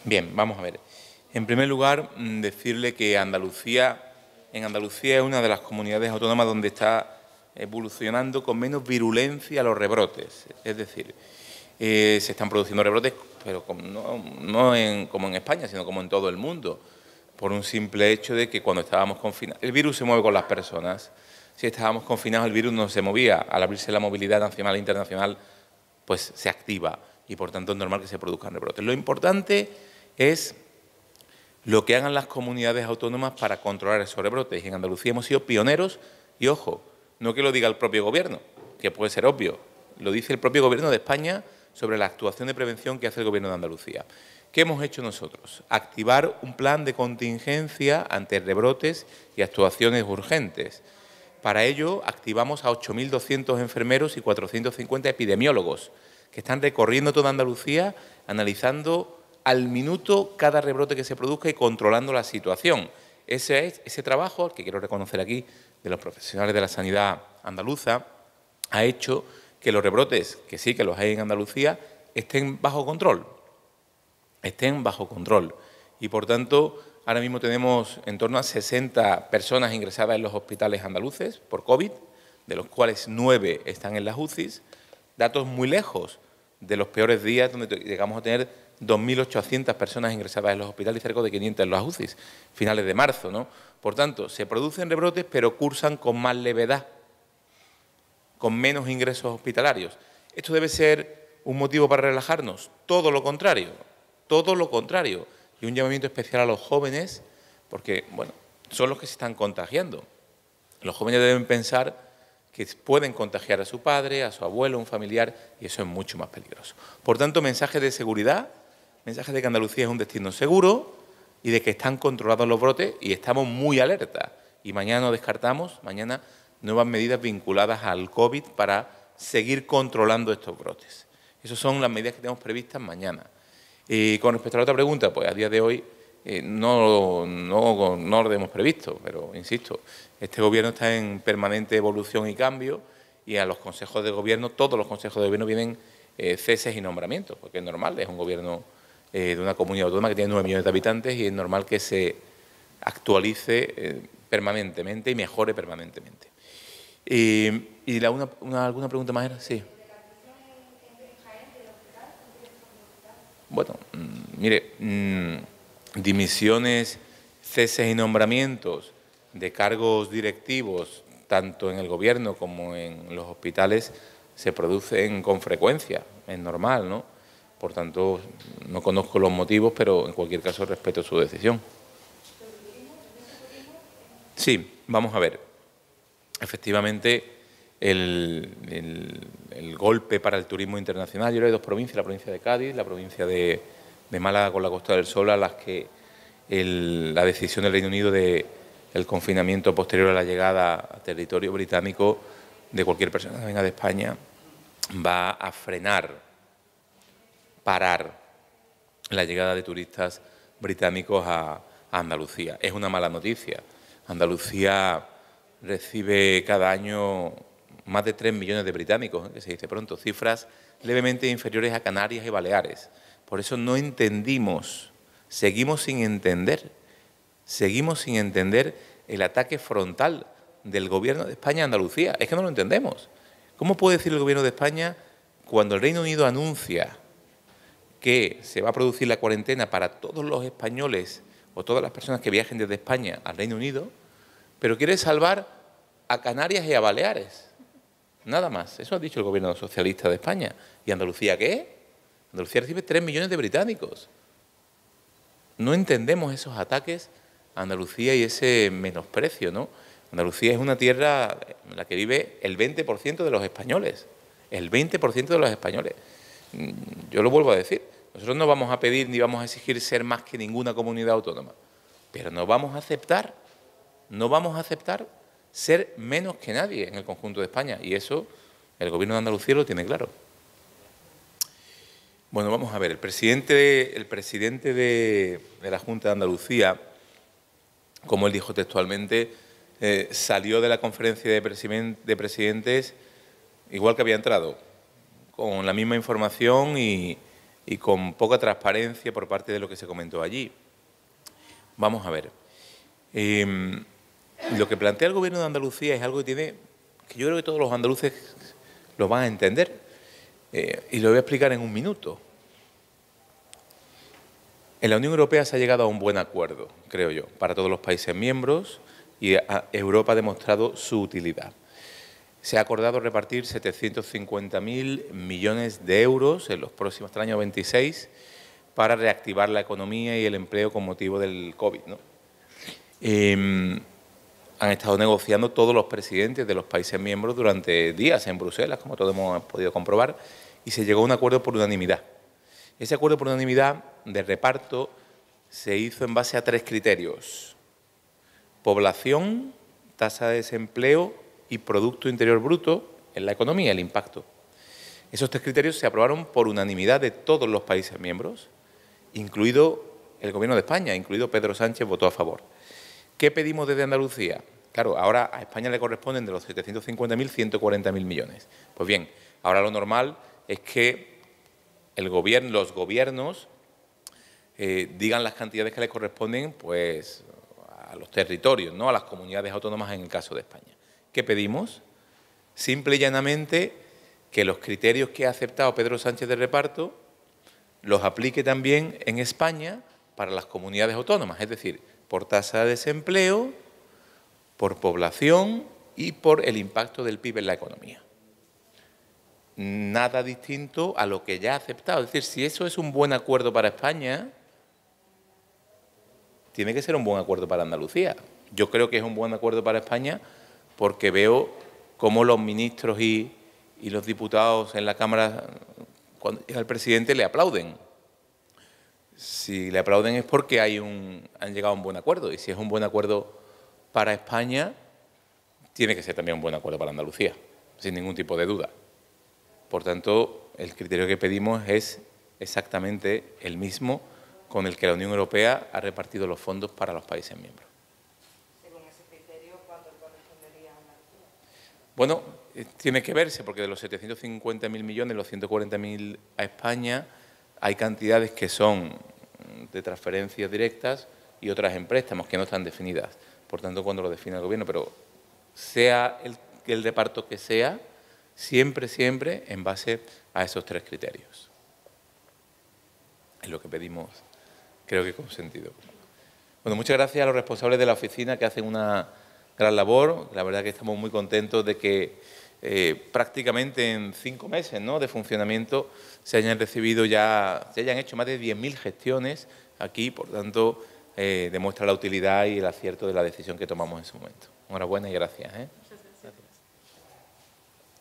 Bien, vamos a ver. En primer lugar, decirle que en Andalucía es una de las comunidades autónomas donde está evolucionando con menos virulencia los rebrotes. Es decir, se están produciendo rebrotes, pero no como en España, sino como en todo el mundo, por un simple hecho de que cuando estábamos confinados, el virus se mueve con las personas. Si estábamos confinados, el virus no se movía. Al abrirse la movilidad nacional e internacional, pues se activa y, por tanto, es normal que se produzcan rebrotes. Lo importante es lo que hagan las comunidades autónomas para controlar esos rebrotes. Y en Andalucía hemos sido pioneros y, ojo, no que lo diga el propio Gobierno, que puede ser obvio, lo dice el propio Gobierno de España sobre la actuación de prevención que hace el Gobierno de Andalucía. ¿Qué hemos hecho nosotros? Activar un plan de contingencia ante rebrotes y actuaciones urgentes. Para ello, activamos a 8.200 enfermeros y 450 epidemiólogos que están recorriendo toda Andalucía, analizando al minuto cada rebrote que se produzca y controlando la situación. Ese trabajo, que quiero reconocer aquí, de los profesionales de la sanidad andaluza, ha hecho que los rebrotes, que sí que los hay en Andalucía, estén bajo control. Y, por tanto, ahora mismo tenemos en torno a 60 personas ingresadas en los hospitales andaluces por COVID, de los cuales 9 están en las UCIs, datos muy lejos de los peores días, donde llegamos a tener 2.800 personas ingresadas en los hospitales y cerca de 500 en las UCIs, finales de marzo, ¿no? Por tanto, se producen rebrotes, pero cursan con más levedad, con menos ingresos hospitalarios. ¿Esto debe ser un motivo para relajarnos? Todo lo contrario, todo lo contrario. Y un llamamiento especial a los jóvenes, porque, bueno, son los que se están contagiando. Los jóvenes deben pensar que pueden contagiar a su padre, a su abuelo, a un familiar, y eso es mucho más peligroso. Por tanto, mensajes de seguridad, mensajes de que Andalucía es un destino seguro y de que están controlados los brotes y estamos muy alerta. Y mañana no descartamos, mañana nuevas medidas vinculadas al COVID para seguir controlando estos brotes. Esas son las medidas que tenemos previstas mañana. Y con respecto a la otra pregunta, pues a día de hoy no lo hemos previsto, pero insisto, este Gobierno está en permanente evolución y cambio y a los consejos de Gobierno, todos los consejos de Gobierno vienen ceses y nombramientos, porque es normal, es un Gobierno de una comunidad autónoma que tiene 9 millones de habitantes y es normal que se actualice permanentemente y mejore permanentemente. ¿Y alguna pregunta más era? Sí. Bueno, mire, dimisiones, ceses y nombramientos de cargos directivos, tanto en el Gobierno como en los hospitales, se producen con frecuencia, es normal, ¿no? Por tanto, no conozco los motivos, pero en cualquier caso respeto su decisión. Sí, vamos a ver. Efectivamente, el golpe para el turismo internacional. Yo hay dos provincias, la provincia de Cádiz, la provincia de Málaga con la Costa del Sol, a las que la decisión del Reino Unido del confinamiento posterior a la llegada a territorio británico de cualquier persona que venga de España va a parar la llegada de turistas británicos a Andalucía. Es una mala noticia. Andalucía recibe cada año más de 3 millones de británicos, que se dice pronto, cifras levemente inferiores a Canarias y Baleares. Por eso no entendimos, seguimos sin entender el ataque frontal del Gobierno de España a Andalucía. Es que no lo entendemos. ¿Cómo puede decir el Gobierno de España, cuando el Reino Unido anuncia que se va a producir la cuarentena para todos los españoles o todas las personas que viajen desde España al Reino Unido, pero quiere salvar a Canarias y a Baleares? Nada más. Eso ha dicho el Gobierno socialista de España. ¿Y Andalucía qué? Andalucía recibe 3 millones de británicos. No entendemos esos ataques a Andalucía y ese menosprecio, ¿no? Andalucía es una tierra en la que vive el 20% de los españoles. El 20% de los españoles. Yo lo vuelvo a decir. Nosotros no vamos a pedir ni vamos a exigir ser más que ninguna comunidad autónoma. Pero no vamos a aceptar ser menos que nadie en el conjunto de España. Y eso el Gobierno de Andalucía lo tiene claro. Bueno, vamos a ver. El presidente de la Junta de Andalucía, como él dijo textualmente, salió de la conferencia de presidentes igual que había entrado, con la misma información y y con poca transparencia por parte de lo que se comentó allí. Vamos a ver. Lo que plantea el Gobierno de Andalucía es algo que yo creo que todos los andaluces lo van a entender, y lo voy a explicar en un minuto. En la Unión Europea se ha llegado a un buen acuerdo, creo yo, para todos los países miembros, y Europa ha demostrado su utilidad. Se ha acordado repartir 750.000 millones de euros en los próximos, hasta el año 26, para reactivar la economía y el empleo con motivo del COVID, ¿no? Han estado negociando todos los presidentes de los países miembros durante días en Bruselas, como todos hemos podido comprobar, y se llegó a un acuerdo por unanimidad. Ese acuerdo por unanimidad de reparto se hizo en base a 3 criterios: población, tasa de desempleo y Producto Interior Bruto en la economía, el impacto. Esos 3 criterios se aprobaron por unanimidad de todos los países miembros, incluido el Gobierno de España, incluido Pedro Sánchez, votó a favor. ¿Qué pedimos desde Andalucía? Claro, ahora a España le corresponden de los 750.000, 140.000 millones. Pues bien, ahora lo normal es que los gobiernos digan las cantidades que les corresponden, pues, a los territorios, ¿no?, a las comunidades autónomas en el caso de España. ¿Qué pedimos? Simple y llanamente que los criterios que ha aceptado Pedro Sánchez de reparto los aplique también en España para las comunidades autónomas, es decir, por tasa de desempleo, por población y por el impacto del PIB en la economía. Nada distinto a lo que ya ha aceptado. Es decir, si eso es un buen acuerdo para España, tiene que ser un buen acuerdo para Andalucía. Yo creo que es un buen acuerdo para España porque veo cómo los ministros y los diputados en la Cámara, cuando llega el presidente, le aplauden. Si le aplauden es porque han llegado a un buen acuerdo, y si es un buen acuerdo para España, tiene que ser también un buen acuerdo para Andalucía, sin ningún tipo de duda. Por tanto, el criterio que pedimos es exactamente el mismo con el que la Unión Europea ha repartido los fondos para los países miembros. Según ese criterio, ¿cuánto correspondería a Andalucía? Bueno, tiene que verse, porque de los 750.000 millones, los 140.000 a España, hay cantidades que son de transferencias directas y otras en préstamos que no están definidas. Por tanto, cuando lo define el Gobierno, pero sea el reparto que sea, siempre en base a esos 3 criterios. Es lo que pedimos, creo que con sentido. Bueno, muchas gracias a los responsables de la oficina que hacen una gran labor. La verdad que estamos muy contentos de que prácticamente en 5 meses, ¿no?, de funcionamiento se hayan hecho más de 10.000 gestiones aquí. Por tanto, demuestra la utilidad y el acierto de la decisión que tomamos en su momento. Enhorabuena y gracias, ¿eh?